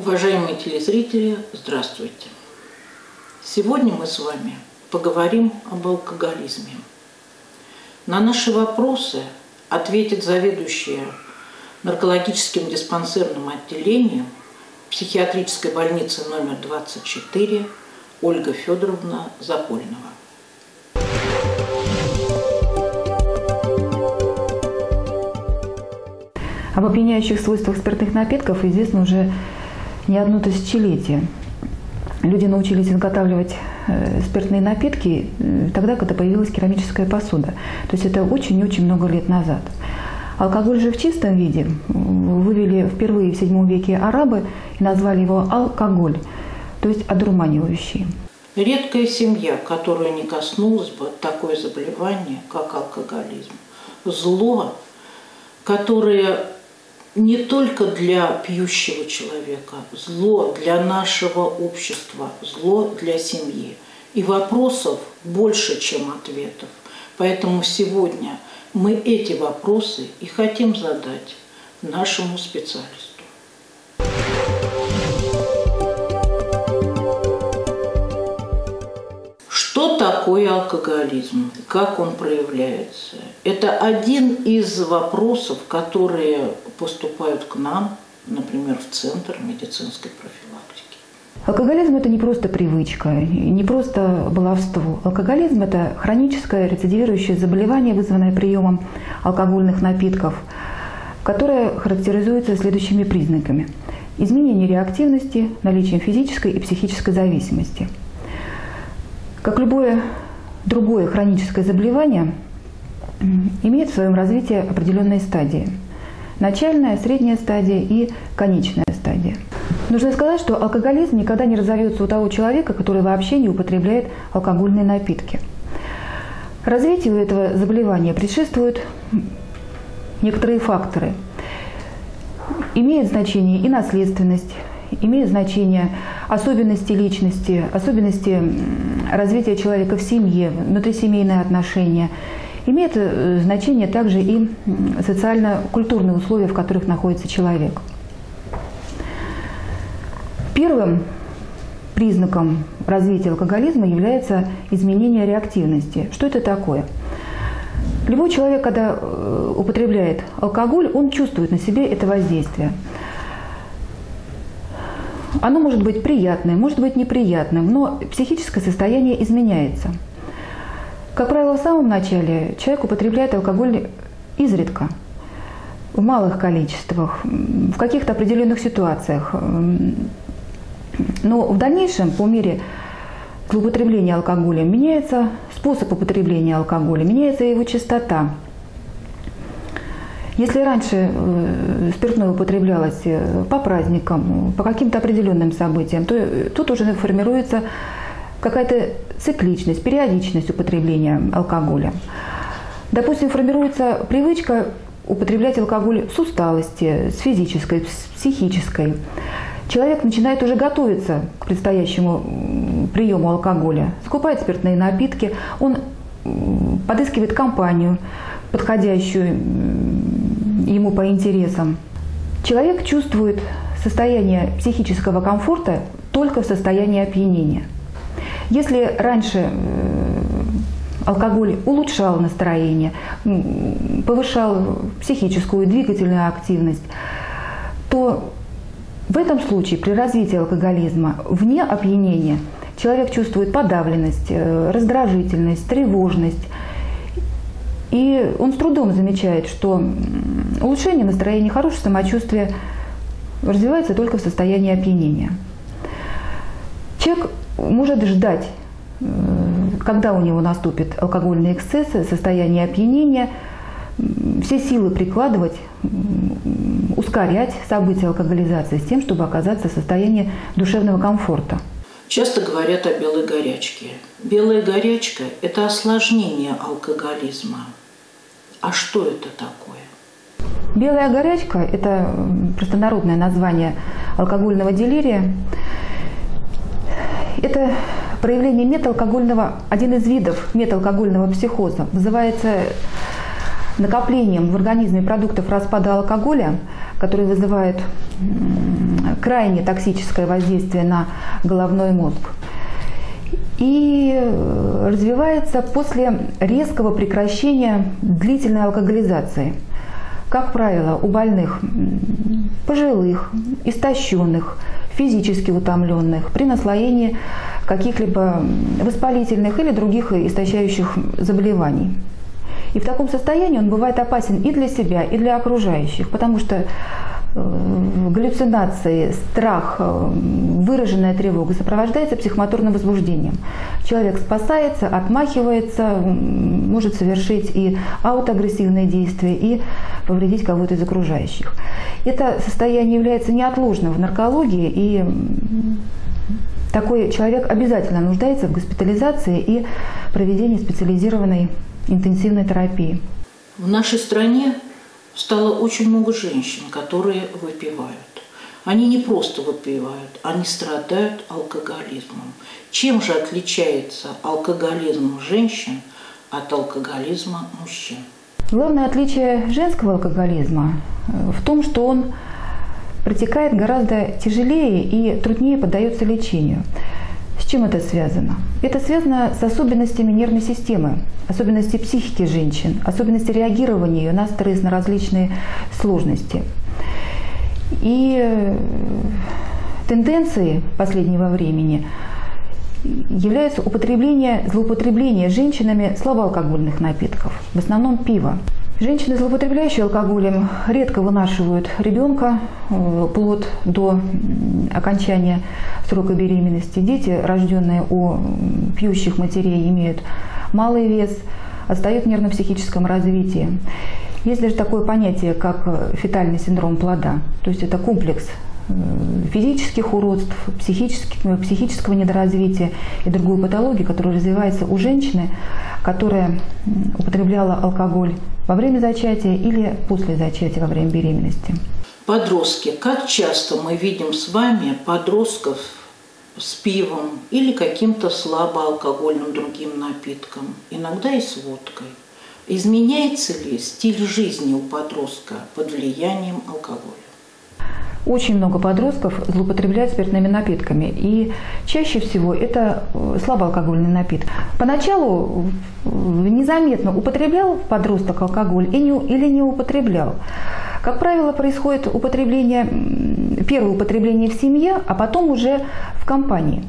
Уважаемые телезрители, здравствуйте! Сегодня мы с вами поговорим об алкоголизме. На наши вопросы ответит заведующая наркологическим диспансерным отделением психиатрической больницы номер 24 Ольга Федоровна Запольнова. Об опьяняющих свойствах спиртных напитков известно уже не одно тысячелетие. Люди научились изготавливать спиртные напитки тогда, когда появилась керамическая посуда. То есть это очень-очень много лет назад. Алкоголь же в чистом виде вывели впервые в VII веке арабы и назвали его алкоголь, то есть одурманивающий. Редкая семья, которую не коснулось бы такое заболевание, как алкоголизм. Зло, которое не только для пьющего человека, зло для нашего общества, зло для семьи. И вопросов больше, чем ответов. Поэтому сегодня мы эти вопросы и хотим задать нашему специалисту. Что такое алкоголизм? Как он проявляется? Это один из вопросов, которые поступают к нам, например, в Центр медицинской профилактики. Алкоголизм – это не просто привычка, не просто баловство. Алкоголизм – это хроническое рецидивирующее заболевание, вызванное приемом алкогольных напитков, которое характеризуется следующими признаками: изменение реактивности, наличием физической и психической зависимости. Как любое другое хроническое заболевание, имеет в своем развитии определенные стадии. Начальная, средняя стадия и конечная стадия. Нужно сказать, что алкоголизм никогда не разовьется у того человека, который вообще не употребляет алкогольные напитки. Развитию этого заболевания предшествуют некоторые факторы. Имеет значение и наследственность, имеют значение особенности личности, особенности развития человека в семье, внутрисемейные отношения. Имеет значение также и социально-культурные условия, в которых находится человек. Первым признаком развития алкоголизма является изменение реактивности. Что это такое? Любой человек, когда употребляет алкоголь, он чувствует на себе это воздействие. Оно может быть приятным, может быть неприятным, но психическое состояние изменяется. Как правило, в самом начале человек употребляет алкоголь изредка, в малых количествах, в каких-то определенных ситуациях. Но в дальнейшем, по мере злоупотребления алкоголем, меняется способ употребления алкоголя, меняется его частота. Если раньше спиртное употреблялось по праздникам, по каким-то определенным событиям, то тут уже формируется какая-то цикличность, периодичность употребления алкоголя. Допустим, формируется привычка употреблять алкоголь с усталости, с физической, с психической. Человек начинает уже готовиться к предстоящему приему алкоголя, скупает спиртные напитки, он подыскивает компанию, подходящую ему по интересам. Человек чувствует состояние психического комфорта только в состоянии опьянения. Если раньше алкоголь улучшал настроение, повышал психическую и двигательную активность, то в этом случае при развитии алкоголизма вне опьянения человек чувствует подавленность, раздражительность, тревожность. И он с трудом замечает, что улучшение настроения, хорошее самочувствие развивается только в состоянии опьянения. Человек может ждать, когда у него наступит алкогольные эксцессы, состояние опьянения, все силы прикладывать, ускорять события алкоголизации с тем, чтобы оказаться в состоянии душевного комфорта. Часто говорят о белой горячке. Белая горячка – это осложнение алкоголизма. А что это такое? Белая горячка – это простонародное название алкогольного делирия. Это проявление металкогольного, один из видов металкогольного психоза. Вызывается накоплением в организме продуктов распада алкоголя, которые вызывают крайне токсическое воздействие на головной мозг. И развивается после резкого прекращения длительной алкоголизации. Как правило, у больных пожилых, истощенных, физически утомленных, при наслоении каких-либо воспалительных или других истощающих заболеваний. И в таком состоянии он бывает опасен и для себя, и для окружающих, потому что галлюцинации, страх, выраженная тревога сопровождается психомоторным возбуждением. Человек спасается, отмахивается, может совершить и аутоагрессивные действия, и повредить кого-то из окружающих. Это состояние является неотложным в наркологии, и такой человек обязательно нуждается в госпитализации и проведении специализированной интенсивной терапии. В нашей стране стало очень много женщин, которые выпивают. Они не просто выпивают, они страдают алкоголизмом. Чем же отличается алкоголизм женщин от алкоголизма мужчин? Главное отличие женского алкоголизма в том, что он протекает гораздо тяжелее и труднее поддается лечению. С чем это связано? Это связано с особенностями нервной системы, особенностями психики женщин, особенностями реагирования ее на стресс, на различные сложности. И тенденцией последнего времени является злоупотребление женщинами слабоалкогольных напитков, в основном пива. Женщины, злоупотребляющие алкоголем, редко вынашивают ребенка, плод до окончания срока беременности. Дети, рожденные у пьющих матерей, имеют малый вес, отстают в нервно-психическом развитии. Есть даже такое понятие, как фетальный синдром плода. То есть это комплекс физических уродств, психического недоразвития и другой патологии, которая развивается у женщины, которая употребляла алкоголь во время зачатия или после зачатия во время беременности. Подростки. Как часто мы видим с вами подростков с пивом или каким-то слабоалкогольным другим напитком, иногда и с водкой? Изменяется ли стиль жизни у подростка под влиянием алкоголя? Очень много подростков злоупотребляют спиртными напитками, и чаще всего это слабоалкогольный напиток. Поначалу незаметно употреблял подросток алкоголь или не употреблял. Как правило, происходит первое употребление в семье, а потом уже в компании.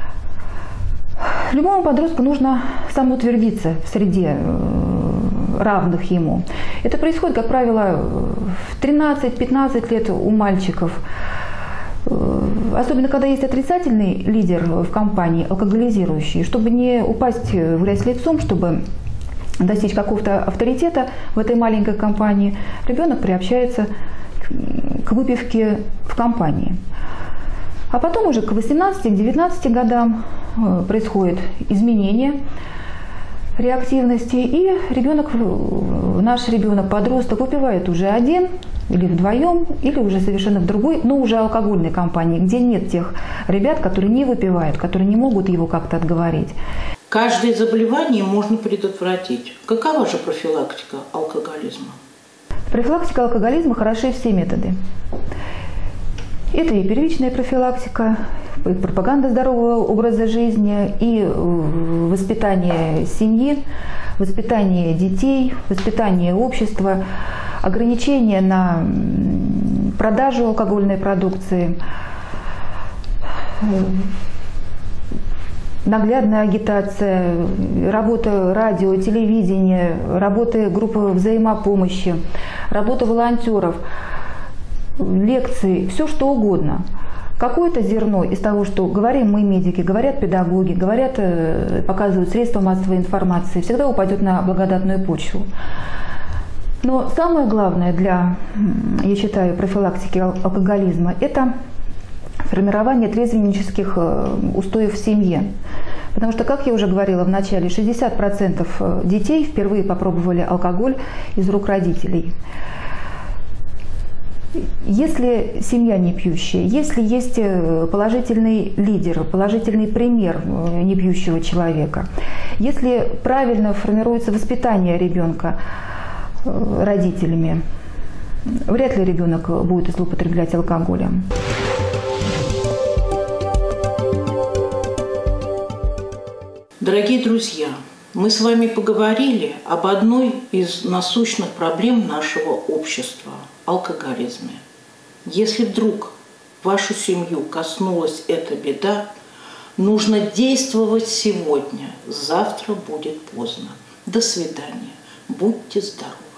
Любому подростку нужно самоутвердиться в среде равных ему. Это происходит, как правило, в 13-15 лет у мальчиков. Особенно, когда есть отрицательный лидер в компании, алкоголизирующий. Чтобы не упасть в грязь лицом, чтобы достичь какого-то авторитета в этой маленькой компании, ребенок приобщается к выпивке в компании. А потом уже к 18-19 годам происходит изменение реактивности, и наш ребенок, подросток, выпивает уже один или вдвоем, или уже совершенно в другой, но уже алкогольной компании, где нет тех ребят, которые не выпивают, которые не могут его как-то отговорить. Каждое заболевание можно предотвратить. Какова же профилактика алкоголизма? Профилактика алкоголизма хороши все методы. Это и первичная профилактика, и пропаганда здорового образа жизни, и воспитание семьи, воспитание детей, воспитание общества, ограничение на продажу алкогольной продукции, наглядная агитация, работа радио, телевидения, работа группы взаимопомощи, работа волонтеров, лекции, все что угодно. Какое-то зерно из того, что говорим мы, медики, говорят педагоги, показывают средства массовой информации, всегда упадет на благодатную почву. Но самое главное для, я считаю, профилактики алкоголизма – это формирование трезвеннических устоев в семье. Потому что, как я уже говорила в начале, 60% детей впервые попробовали алкоголь из рук родителей. Если семья не пьющая, если есть положительный лидер, положительный пример непьющего человека, если правильно формируется воспитание ребенка родителями, вряд ли ребенок будет злоупотреблять алкоголем. Дорогие друзья, мы с вами поговорили об одной из насущных проблем нашего общества – алкоголизме. Если вдруг вашу семью коснулась эта беда, нужно действовать сегодня, завтра будет поздно. До свидания. Будьте здоровы.